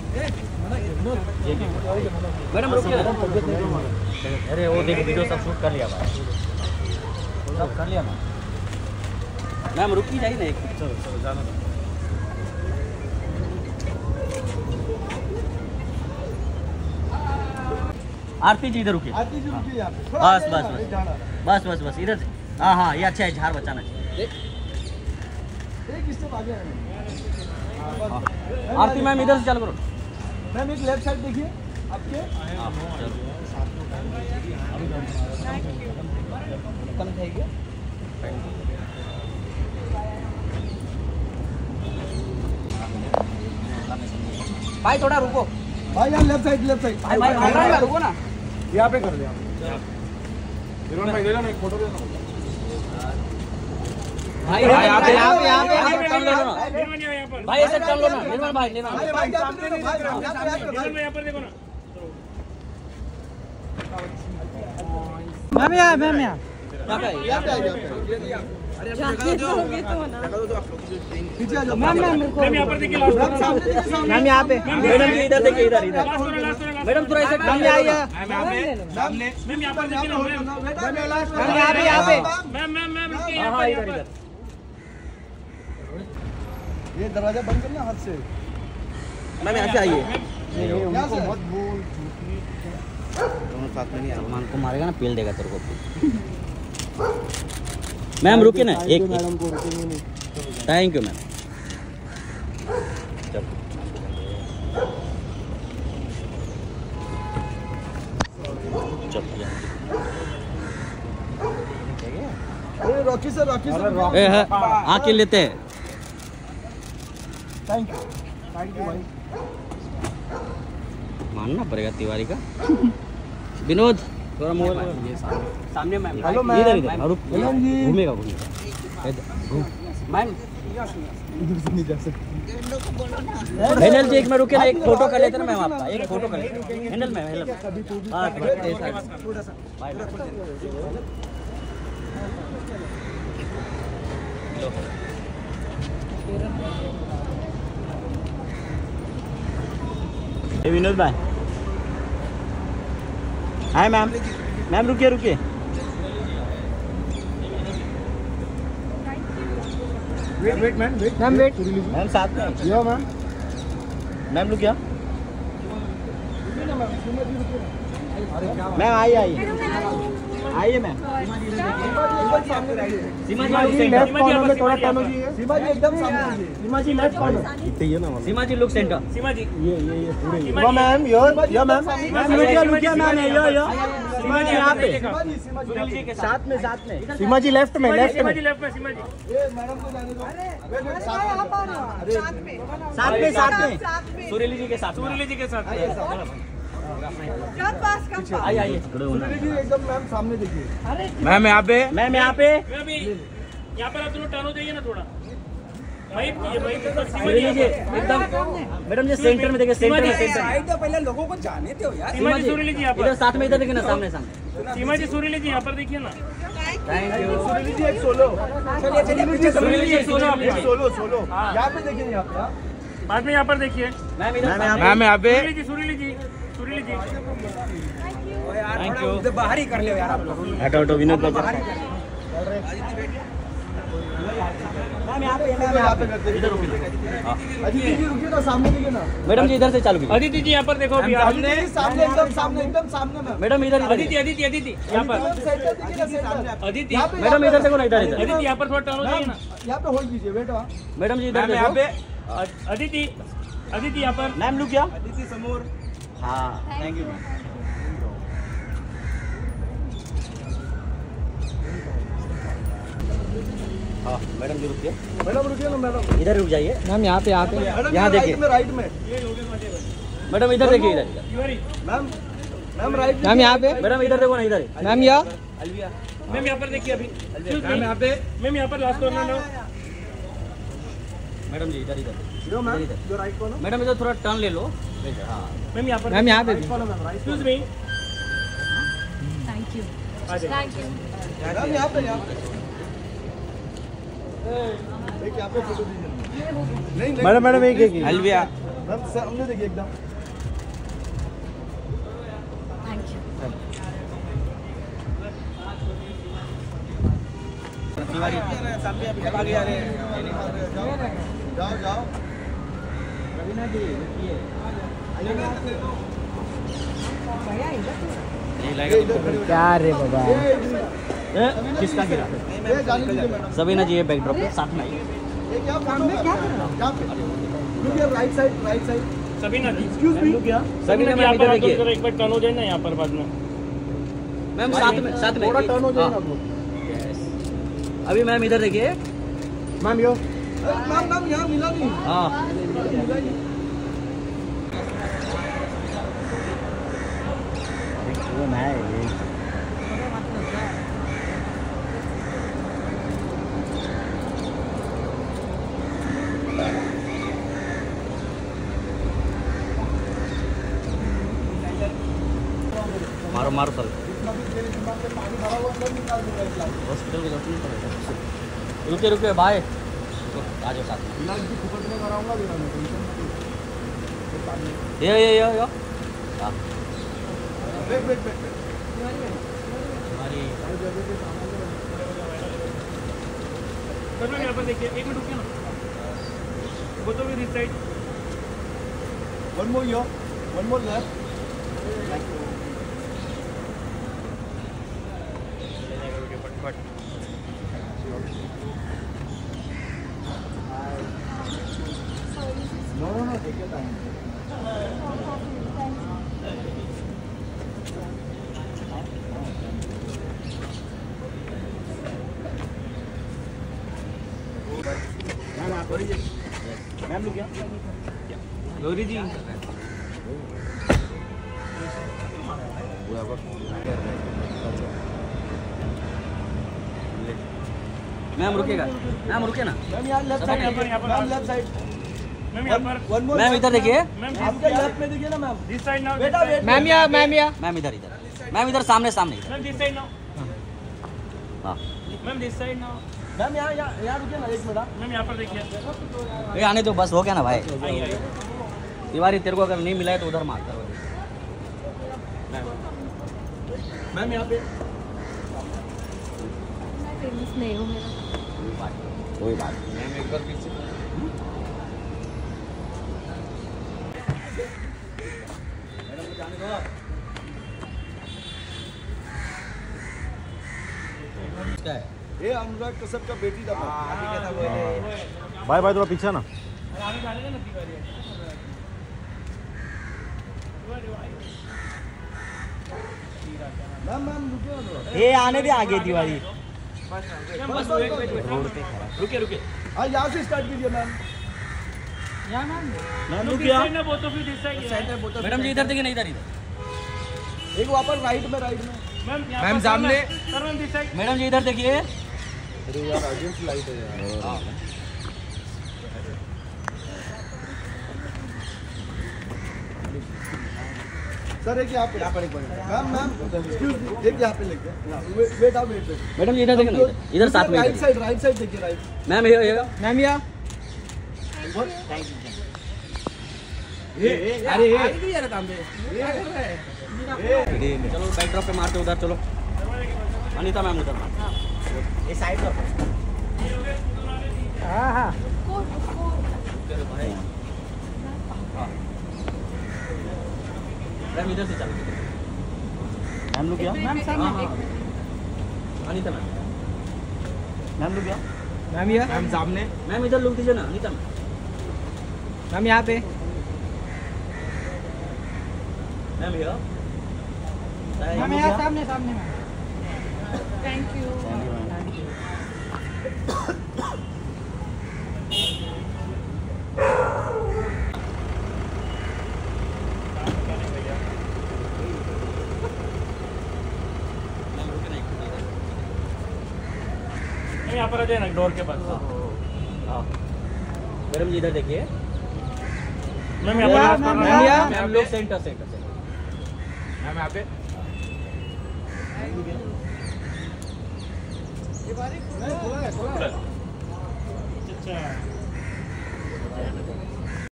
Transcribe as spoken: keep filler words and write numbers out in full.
Madam रुकिए। अरे वो देखो वीडियो सब शूट कर लिया भाई, सब कर लिया ना मैम। रुकी जाइए ना एक। चलो चलो जाना। आरती जी इधर रुकिए। आरती जी रुकिए यहाँ पे। बस बस बस बस बस बस इधर से। हाँ हाँ ये अच्छा है, झाड़ बचाना चाहिए। एक स्टेप आगे आए। आरती मैम इधर से चालू करो। मैम एक लेफ्ट साइड देखिए आपके। भाई थोड़ा रुको भाई, यहाँ लेफ्ट साइड लेफ्ट साइड भाई भाई भाई रुको ना। यहाँ पे कर लिया। इरफान भाई ले लो ना एक फोटो ले लो। भाई यहाँ पे यहाँ पे यहाँ पे यहाँ पे टर्न लो ना भाई, ऐसे टर्न लो ना निर्मल भाई। निर्मल भाई भाई सामने नहीं, भाई यहाँ पर देखो ना। मैम यहाँ मैम यहाँ यहाँ पे यहाँ पे आइए। पीछे आ जाओ। मैम मैम मैम यहाँ पर देखिए लास्ट मैम यहाँ पे मैडम जी इधर देखिए, इधर इधर मैडम थोड़ा ऐसे मैम यहाँ आइए। सामने मैम यहाँ पर देखिए ना। मैम लास्ट मैम यहाँ पे यहाँ पे मैम मैम मैम हाँ हाँ इधर इधर। ये दरवाजा बंद करना हाथ से। मैम यहाँ से आइए। यहाँ से मत बोल। दोनों साथ में नहीं, अरमान को मारेगा ना, पेल देगा तेरे को। मैम रुकिए ना एक। मैडम को रुकेंगे नहीं। Thank you ma'am. अरे रॉकी सर, रॉकी सर आके लेते हैं। थैंक यू थैंक यू भाई। मानना पड़ेगा तिवारी का। विनोद थोड़ा मोबाइल सामने मैम। Hello ma'am. इधर इधर रुक, मैम जी। घूमेगा घूमेगा मैम। इधर से नहीं जा सकते। हैंडल जी एक में रुके ना, एक फोटो कर लेते ना मैम आपका, एक फोटो कर लेते हैंडल में। हैंडल हाँ थोड़ा सा। विनोद भाई हाय मैम। मैम रुकिए रुकिए। Wait wait ma'am wait ma'am wait. Ma'am साथ में यो मैम। मैम रुकिए। मैम आइए आइए आइए ma'am. Seema ji left corner में थोड़ा टर्न हो जाइए। सीमा जी एकदम सामने। Seema ji left corner. Seema ji look centre. Seema ji ये ये ये पूरे yo ma'am yo yo ma'am. Ma'am रुकिए रुकिए मैम यो यो सीमा जी यहाँ पे सीमा जी सीमा जी के साथ में साथ में। सीमा जी लेफ्ट में लेफ्ट सीमा में। जी लेफ्ट में सीमा जी। ये मैडम को जाने दो। वेट वेट साथ में। साथ में साथ में सुरीली जी के साथ। सुरीली जी के साथ। आइए आइए। सुनील जी एकदम मैम सामने देखिए। मैम यहाँ पे मैम यहाँ पे मैं भी यहाँ पर आप दोनों टर्न हो जाइए ना थोड़ा। वही वही सुरीली जी एकदम। मैडम जी सेंटर में देखिए, सेंटर में सेंटर में। तो पहले लोगों को जाने दो यार। सीमा जी सुरीली जी यहाँ इधर पर। साथ में इधर देखिए ना, सामने सामने। सीमा जी सुरीली जी यहाँ पर देखिए ना। Thank you. सुनील जी एक सोलो। चलिए चलिए पीछे सुरीली जी सोलो आप एक सोलो सोलो। यहाँ पे देखिए यहाँ पे। बाद में यहाँ पर देखिए। मैम इधर मैम यहाँ पे। सुरीली जी सुरीली जी सुरीली जी। Thank you. बाहर ही कर लियो यार आप लोग। हटो हटो विनोद बाबा। मैम यहाँ पे यहाँ पे करते हैं। अदिति जी रुकिए ना, सामने देखिए ना। मैडम जी इधर से चालू कीजिए। अदिति जी यहाँ पर देखो अभी। सामने सामने एकदम सामने एकदम सामने मैम। मैडम इधर इधर अदिति अदिति अदिति यहाँ पर। सेंटर देखिए ना, सेंटर। अदिति यहाँ पे मैडम इधर देखो ना, इधर इधर। अदिति यहाँ पर थोड़ा टर्न हो जाइए ना। यहाँ पे होल्ड कीजिए। वेट वहाँ। मैडम जी इधर यहाँ पे देखो। अदिति अदिति यहाँ पर। मैम लुक क्या। अदिति समोर। हाँ थैंक यू। हाँ मैडम जी रुकिए। मैडम रुकिए ना मैडम। इधर रुक जाइए मैम यहाँ पे यहाँ पे मैडम यहाँ देखिए। राइट में राइट में। मैडम इधर देखिए, इधर इधर। Ma'am ma'am right. मैम यहाँ पे मैडम इधर देखो ना, इधर। मैम यहाँ। मैम यहाँ पर देखिए अभी। मैम यहाँ पे मैम यहाँ पर लास्ट कॉर्नर में। मैडम जी इधर इधर। यो मैम जो राइट को ना। मैडम इधर थोड़ा टर्न ले लो। हाँ मैम यहाँ पर। मैम यहाँ पे राइट को ना ma'am right. Excuse me. Thank you आ जाइए। Thank you. मैम यहाँ पे यहाँ पे। एक यहाँ पे फोटो दीजिए। नहीं नहीं मैडम मैडम एक एक अलविया मैम सामने देखिए एकदम। Thank you. तिवारी जाओ जाओ। नहीं लगेगा क्या रे बाबा। किसका गिरा ये जाने दीजिए मैडम। सबीना जी ये बैकड्रॉप पे साथ में आइए। ये क्या फोटो क्या कर रहे हो? यहाँ पे look here, right side, right side. Sabina ji excuse me. Sabina Sabina ma'am यहाँ इधर पर देखिए। आप एक बार टर्न हो जाए ना यहाँ पर बाद में। मैम साथ में साथ में थोड़ा टर्न हो जाए ना हाँ। आप लोग। अभी मैम इधर देखिए। मैम यो। मैम मैम यहाँ मिला नहीं। हाँ मिला नहीं। वो ना है ये। मारो मारो सर पानी भरा हुआ सब निकाल दूंगा इस लाइन। हॉस्पिटल के दर्शन करेगा। रुके रुके बाय आ जाओ साथ में। इलाज भी फुकट में कराऊंगा भी मैं टेंशन मत ये ये ये ये हाँ वेट वेट वेट वेट। हमारी सर मैम यहाँ पर देखिए, एक मिनट रुकिए ना। वो तो भी this side. One more here, one more left. No no no take your time. Ma'am लोग क्या? गौरी जी मैम रुकेगा मैम रुके ना मैम यहाँ लेफ्ट साइड, यहाँ पर- यहाँ पर- मैम लेफ्ट साइड। मैम यहाँ पर वन मोर। मैम इधर देखिए। मैम आपके लेफ्ट में देखिए ना मैम। This side now. बेटा वेट। मैम या मैम या मैम इधर इधर मैम इधर सामने सामने इधर मैम दिस साइड नाउ। हाँ ma'am this side now. Ma'am यहाँ यहाँ यहाँ रुकिए ना एक मिनट। मैम यहाँ पर देखिए। ये आने दो बस हो गया ना भाई। आइए आइए। तिवारी तेरे को अगर नहीं मिला है तो उधर मार करो। मैम यहाँ पे। मैं फेमस नहीं हूँ मेरा। कोई बात नहीं मैम एक बार पीछे क्या है ये अनुराग कश्यप का बेटी था। भाई भाई थोड़ा पीछे ना। आगे डालेंगे ना तिवारी। मैम मैम रुकिए ना थोड़ा। ये आने दे आगे तिवारी। बस वेट वेट वेट। रुकिए रुकिए। हाँ यहाँ से स्टार्ट कीजिए मैम। मैम दिस रुकिए। साइड ना both of you this side. Madam ji इधर देखिए नहीं इधर इधर एक वापस राइट में, राइट में। मैम यहाँ मैम पर सामने। Sir ma'am this side. Madam ji इधर देखिए। अरे यार अगेंस्ट लाइट है यार। हाँ सर एक यहाँ पे, यहाँ पर एक मैम मैम एक्सक्यूज मी, एक यहाँ पे लेके वेट वेट आप वेट वेट। मैडम जी इधर देखिए ना इधर- इधर साथ में राइट इधर। साइड, राइट साइड देखिए, राइट। मैम ये ये मैम या ये अरे ये चलो बैकड्रॉप पे मारते उधर चलो। अनीता मैम उधर मार। ये साइड लो। हाँ हाँ कोट कोट। मैम इधर से चलो। मैम लोग क्या मैम सामने एक अनीता मैम मैम लोग क्या मैम या मैम सामने। मैम इधर लोग दीजिए ना अनीता मैम। मैम यहाँ पे। मैम ये मैम यहाँ सामने सामने मैम। Thank you. यहाँ पर आ जाए ना डोर के पास। मैडम जी इधर देखिए। मैम यहाँ पर लास्ट मैम, कॉर्नर। यहाँ। मैम लोग सेंटर सेंटर सेंटर। मैम यहाँ पे। अच्छा